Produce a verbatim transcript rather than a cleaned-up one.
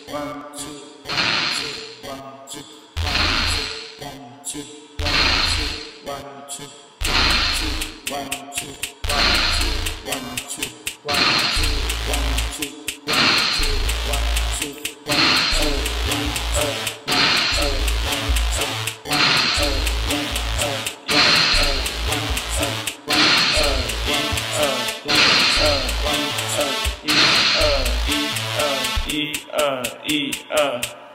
one, two, one, two, one, two, one, two, one, two, one, two, one, two, one, two, one, two, one, two, one, two, one, two, one, E, uh, E, uh.